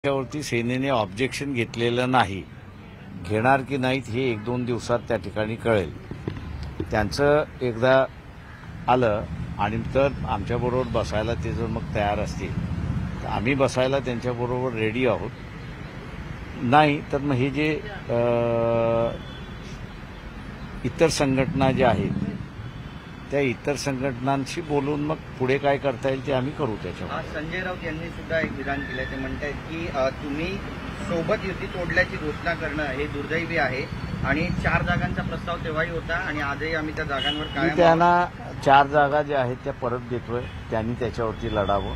त्यावरती सेनेने ऑब्जेक्शन घेतलेलं नाही. घेणार की नाहीत हे 1-2 दिवसात त्या ठिकाणी कळेल. त्यांचं एकदा आलं आणि तर आमच्याबरोबर बसायला ते जर मग तयार असतील तर आम्ही बसायला त्यांच्याबरोबर रेडी आहोत. नाही तर मग हे जे इतर संघटना ज्या आहेत त्या इतर संघटनांशी बोलून मग पुढे काय करता येईल ते आम्ही करू. त्याच्यावर संजय राऊत यांनी सुद्धा एक विधान केलं. ते म्हणतात की तुम्ही सोबत युती तोडल्याची घोषणा करणं हे दुर्दैवी आहे आणि 4 जागांचा प्रस्ताव तेव्हाही होता आणि आजही आम्ही त्या जागांवर कायम त्यांना 4 जागा ज्या आहेत त्या परत देतोय. त्यांनी त्याच्यावरती लढावं.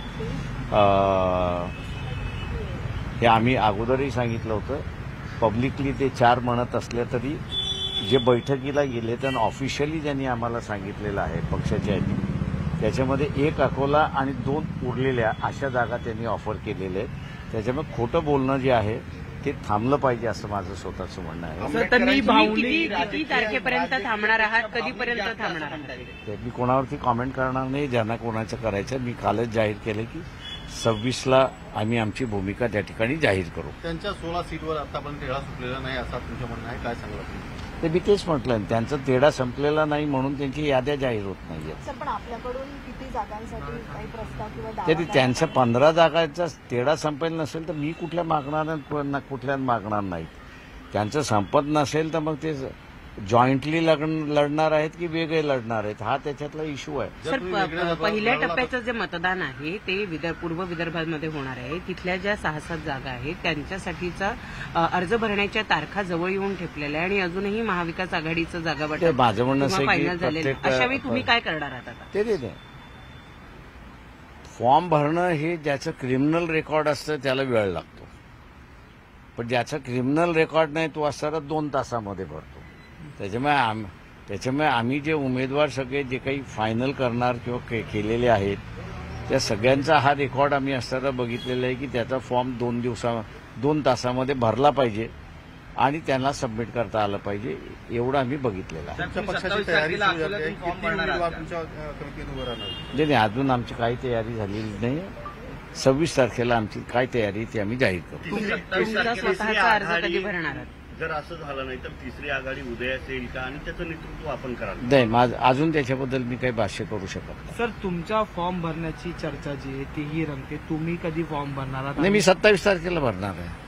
हे आम्ही अगोदरही सांगितलं होतं. पब्लिकली ते 4 म्हणत असले तरी जे बैठकीला गेले त्यांना ऑफिशियली ज्यांनी आम्हाला सांगितलेलं आहे पक्षाच्या यांनी त्याच्यामध्ये 1 अकोला आणि 2 उरलेल्या अशा जागा त्यांनी ऑफर केलेल्या आहेत. त्याच्यामुळे खोटं बोलणं जे आहे ते थांबलं पाहिजे असं माझं स्वतःचं म्हणणं आहे. किती तारखेपर्यंत थांबणार आहात? कधीपर्यंत थांबणार आहात? ते मी कोणावरती कॉमेंट करणार नाही. ज्यांना कोणाचं करायचं मी कालच जाहीर केलं की 26ला आम्ही आमची भूमिका त्या ठिकाणी जाहीर करू. त्यांच्या 16 सीटवर आतापर्यंत तेढा सुटलेला नाही असं तुमचं म्हणणं आहे. काय सांगलं ते मी तेच म्हटलं. त्यांचा तेढा संपलेला नाही म्हणून त्यांची याद्या जाहीर होत नाहीये. पण आपल्याकडून किती जागांसाठी काही प्रस्ताव किंवा तरी त्यांच्या 15 जागांचा तेढा संपेल नसेल तर मी कुठल्या मागणार कुठल्या मागणार नाहीत. त्यांचं संपत नसेल तर मग ते जॉईंटली लढणार आहेत की वेगळे लढणार आहेत हा त्याच्यातला इश्यू आहे. सर, पहिल्या टप्प्याचं जे मतदान आहे ते पूर्व विदर्भामध्ये होणार आहे. तिथल्या ज्या 6-7 जागा आहेत त्यांच्यासाठीचा अर्ज भरण्याच्या तारखा जवळ येऊन ठेपलेल्या आहे आणि अजूनही महाविकास आघाडीचं जागा वाटप माझं म्हणणं असं फायनल झालेलं. अशा वेळी तुम्ही काय करणार आहात आता? ते फॉर्म भरणं हे ज्याचं क्रिमिनल रेकॉर्ड असतं त्याला वेळ लागतो. पण ज्याचा क्रिमिनल रेकॉर्ड नाही तो असताना 2 तासामध्ये भरतो. त्याच्यामुळे आम्ही जे उमेदवार सगळे जे काही फायनल करणार किंवा केलेले आहेत त्या सगळ्यांचा हा रेकॉर्ड आम्ही असताना बघितलेला आहे की त्याचा फॉर्म 2 तासामध्ये भरला पाहिजे आणि त्यांना सबमिट करता आलं पाहिजे एवढं आम्ही बघितलेलं आहे. पक्षाची तयारी नाही अजून आमची काही तयारी झालेली नाही. 26 तारखेला आमची काय तयारी ती आम्ही जाहीर करू. तुमचा स्वतःचा अर्ज कधी भरणार आहात? जर असं झालं नाही तर तिसरी आघाडी उदयास येईल का आणि त्याचं नेतृत्व आपण कराल? नाही अजून त्याच्याबद्दल मी काही भाष्य करू शकत नाही. सर, तुमच्या फॉर्म भरण्याची चर्चा जी आहे तीही रंगते. तुम्ही कधी फॉर्म भरणार आहात? नाही मी 27 तारखेला भरणार आहे.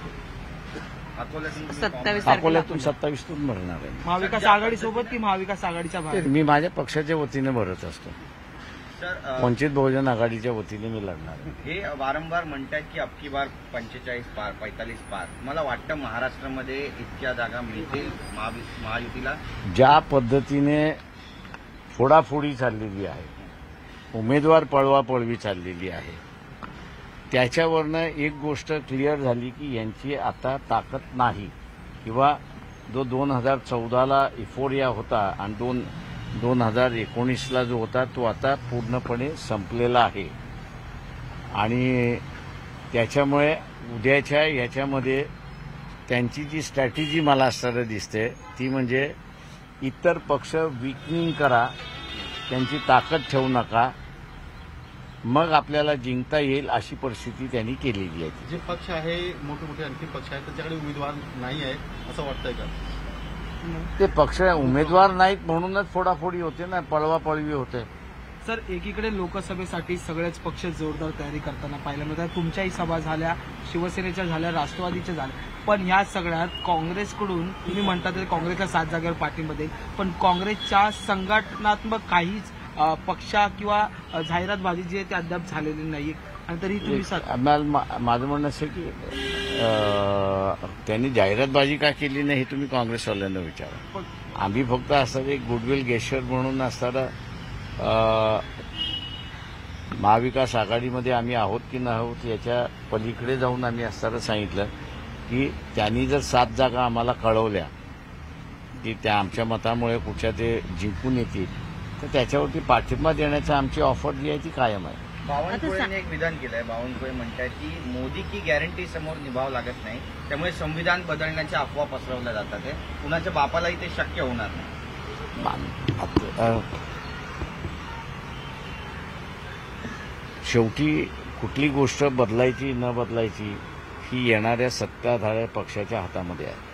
27 अकोल्यातून 27तून भरणार आहे. महाविकास आघाडी सोबत की महाविकास आघाडीच्या बाहेर? मी माझ्या पक्षाच्या वतीने भरत असतो. वंचित बहुजन आघाडीच्या वतीने मी लढणार आहे. हे वारंवार म्हणतात की अबकी बार 45 पार 45 पार. मला वाटतं महाराष्ट्रामध्ये इतक्या जागा मिळतील महायुतीला. ज्या पद्धतीने फोडाफोडी चाललेली आहे उमेदवार पळवापळवी चाललेली आहे त्याच्यावरनं एक गोष्ट क्लिअर झाली की यांची आता ताकद नाही किंवा जो 2014ला इफोरिया होता आणि 2019ला जो होता तो आता पूर्णपणे संपलेला आहे आणि त्याच्यामुळे उद्याच्या याच्यामध्ये त्यांची जी स्ट्रॅटेजी मला असताना दिसते ती म्हणजे इतर पक्ष विकनिंग करा त्यांची ताकद ठेवू नका मग आपल्याला जिंकता येईल अशी परिस्थिती त्यांनी केलेली आहे. जे पक्ष आहे मोठे मोठे आणखी पक्ष आहेत त्यांच्याकडे उमेदवार नाही आहे असं वाटतंय का? ते पक्ष उमेदवार नाहीत म्हणूनच फोडाफोडी होते ना पळवापळवी होते. सर, एकीकडे लोकसभेसाठी सगळेच पक्ष जोरदार तयारी करताना पाहायला मिळतात. तुमच्याही सभा झाल्या, शिवसेनेच्या झाल्या, राष्ट्रवादीच्या झाल्या. पण या सगळ्यात काँग्रेसकडून तुम्ही म्हणतात काँग्रेसला 7 जागेवर पाठिंबा देईल पण काँग्रेसच्या संघटनात्मक काहीच पक्षा किंवा जाहिरातबाजी जी आहे ती अद्याप झालेली नाही आणि तरी तुम्ही माझं म्हणणं असं की त्यांनी जाहिरातबाजी का केली नाही हे तुम्ही काँग्रेसवाल्यांना विचारा. आम्ही फक्त असं एक गुडविल गेस्चर म्हणून असताना महाविकास आघाडीमध्ये आम्ही आहोत की न आहोत याच्या पलीकडे जाऊन आम्ही असताना सांगितलं की त्यांनी जर 7 जागा आम्हाला कळवल्या की त्या आमच्या मतामुळे कुठच्या ते जिंकून येतील तर त्याच्यावरती पाठिंबा देण्याची आमची ऑफर जी आहे ती कायम आहे. बावनकुळेने एक विधान केलंय. बावनकुळे म्हणतात की मोदी की गॅरंटी समोर निभाव लागत नाही त्यामुळे संविधान बदलण्याच्या अफवा पसरवल्या जातात. कुणाच्या बापालाही ते शक्य होणार नाही. शेवटी कुठली गोष्ट बदलायची न बदलायची ही येणाऱ्या सत्ताधारी पक्षाच्या हातामध्ये आहे.